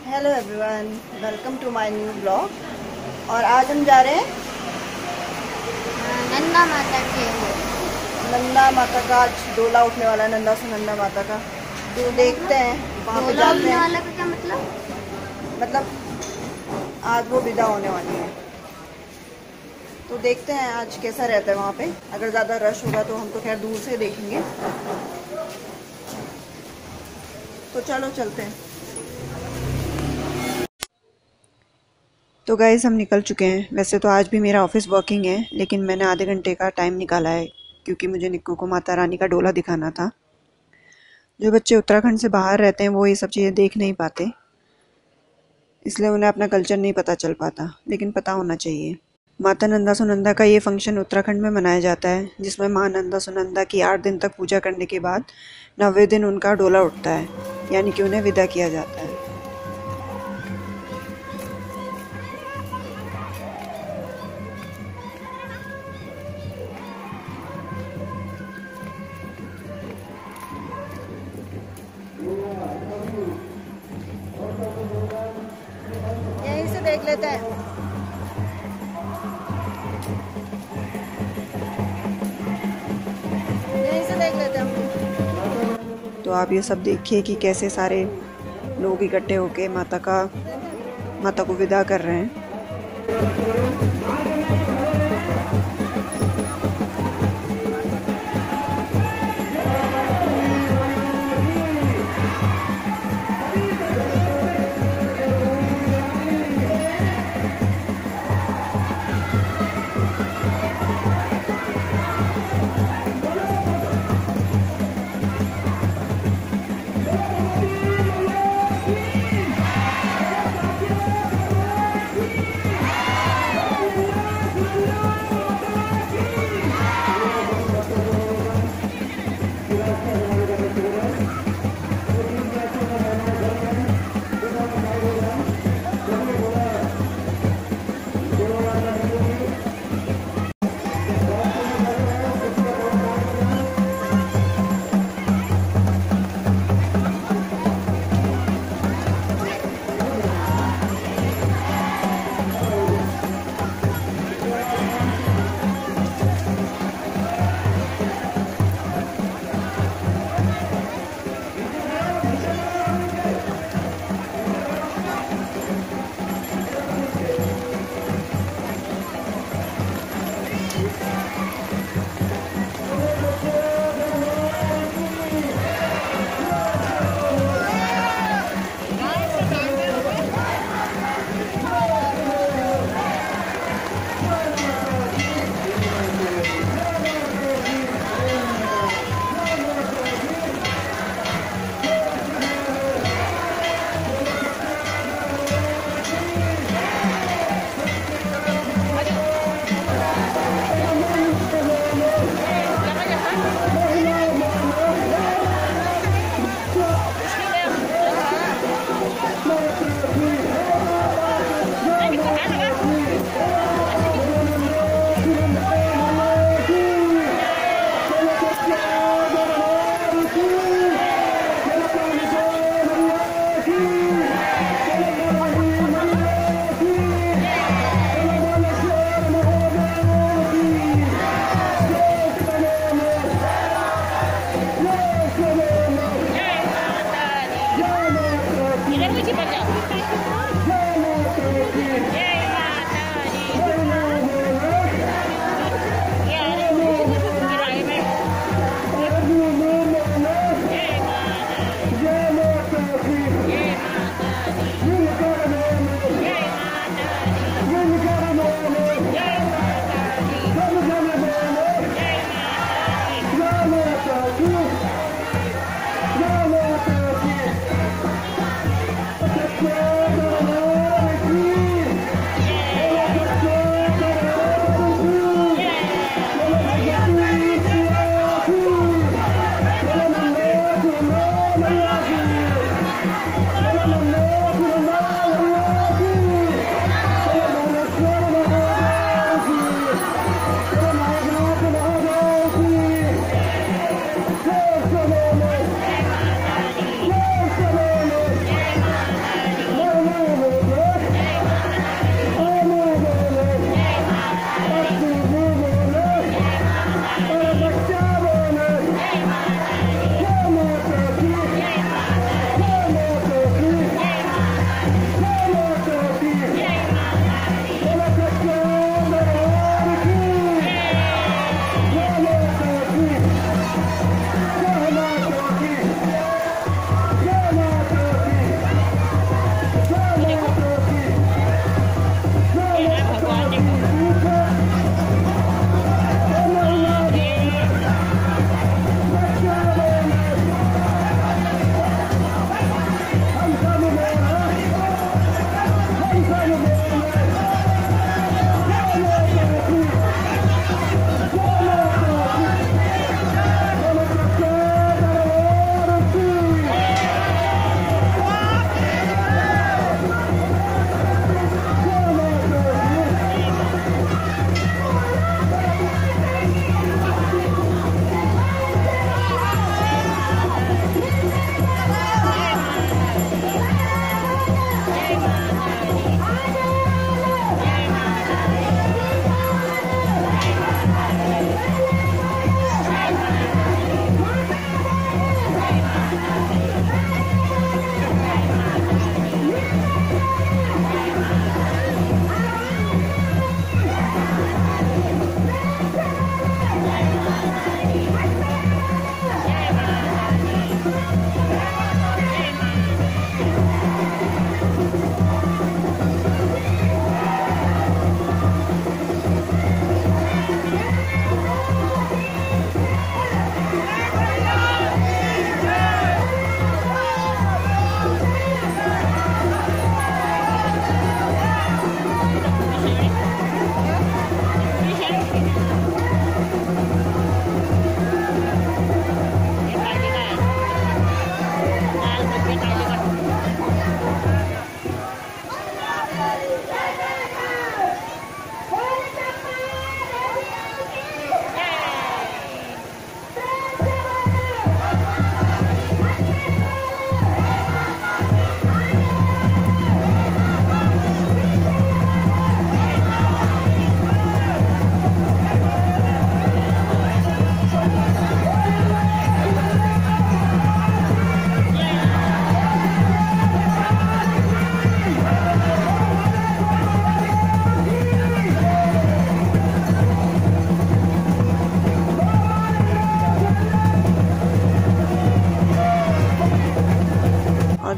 Hello everyone, welcome to my new blog. और आज हम जा रहे हैं नंदा माता के नंदा माता का। आज डोला उठने वाला है, नंदा से नंदा माता का। तो देखते हैं वहाँ पे डोला जाते उठने हैं। वाला का क्या मतलब आज वो विदा होने वाली है, तो देखते हैं आज कैसा रहता है वहाँ पे। अगर ज़्यादा रश होगा तो हम तो खैर दूर से देखेंगे। तो चलो चलते हैं। तो गाइज़ हम निकल चुके हैं। वैसे तो आज भी मेरा ऑफिस वर्किंग है, लेकिन मैंने आधे घंटे का टाइम निकाला है क्योंकि मुझे निक्कू को माता रानी का डोला दिखाना था। जो बच्चे उत्तराखंड से बाहर रहते हैं वो ये सब चीज़ें देख नहीं पाते, इसलिए उन्हें अपना कल्चर नहीं पता चल पाता, लेकिन पता होना चाहिए। माता नंदा सुनंदा का ये फंक्शन उत्तराखंड में मनाया जाता है, जिसमें माँ नंदा सुनंदा की 8 दिन तक पूजा करने के बाद 9वें दिन उनका डोला उठता है, यानी कि उन्हें विदा किया जाता है। यहीं से देख लेते हैं। यहीं से देख लेते हैं। तो आप ये सब देखिए कि कैसे सारे लोग इकट्ठे होके माता को विदा कर रहे हैं।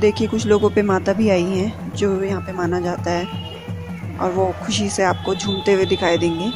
देखिए कुछ लोगों पे माता भी आई हैं जो यहाँ पे माना जाता है, और वो खुशी से आपको झूमते हुए दिखाई देंगे।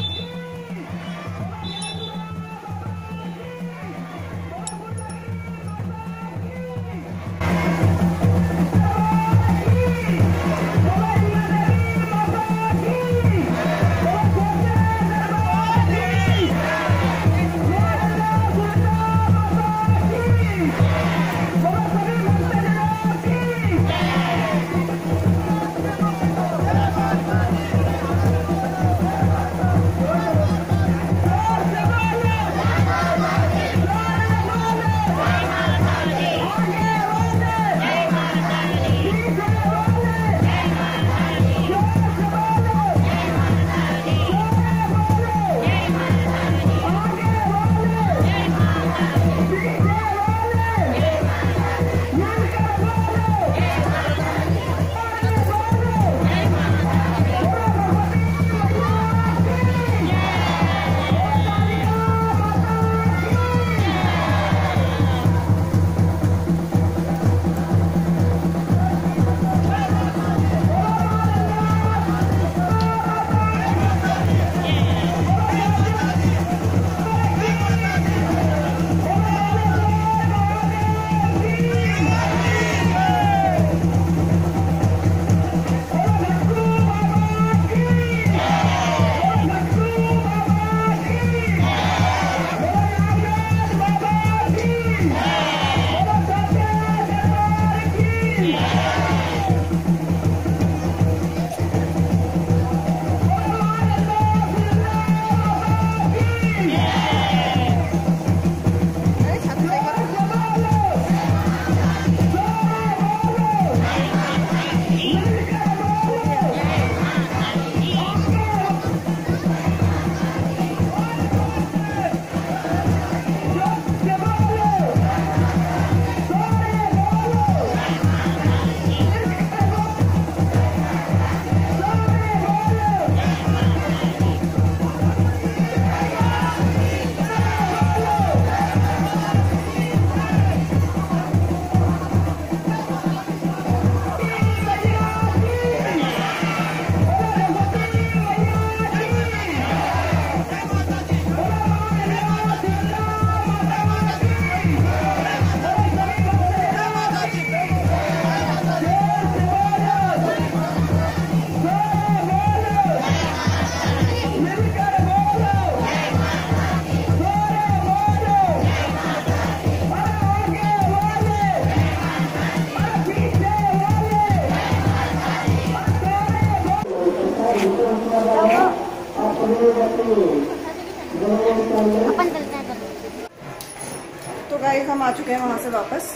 तो गाइस हम आ चुके हैं वहाँ से वापस।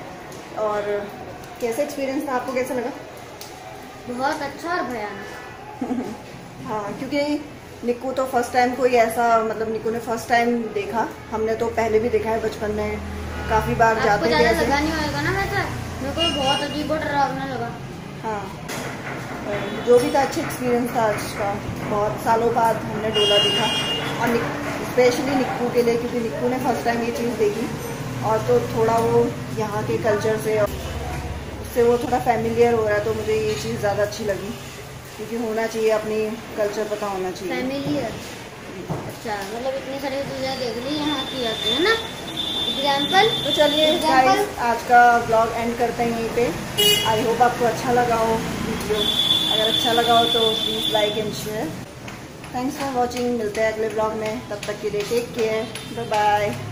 और कैसा एक्सपीरियंस था, आपको कैसा लगा? बहुत अच्छा और भयानक। हाँ, क्योंकि निक्कू तो फर्स्ट टाइम कोई ऐसा, मतलब निक्कू ने फर्स्ट टाइम देखा। हमने तो पहले भी देखा है बचपन में, काफ़ी बार जाते थे। आपको लगा नहीं होगा ना वैसा? मेरे को बहुत अजीब और डरावना लगा। हाँ, जो भी था अच्छा एक्सपीरियंस था आज का। बहुत सालों बाद हमने डोला देखा, और स्पेशली निक्कू के लिए, क्योंकि निक्कू ने फर्स्ट टाइम ये चीज़ देखी, और तो थोड़ा वो यहाँ के कल्चर से उससे वो थोड़ा फैमिलियर हो रहा है, तो मुझे ये चीज़ ज़्यादा अच्छी लगी, क्योंकि होना चाहिए, अपनी कल्चर पता होना चाहिए। फैमिलियर, अच्छा, मतलब इतनी सारी चीज़ें देख ली यहाँ की आती है ना, एग्जाम्पल। तो चलिए गाइस, आज का ब्लॉग एंड करते हैं यहीं पे। आई होप आपको अच्छा लगा हो वीडियो। अगर अच्छा लगा हो तो please like and share. Thanks for watching. मिलते हैं अगले ब्लॉग में, तब तक के लिए टेक केयर, बाय बाय।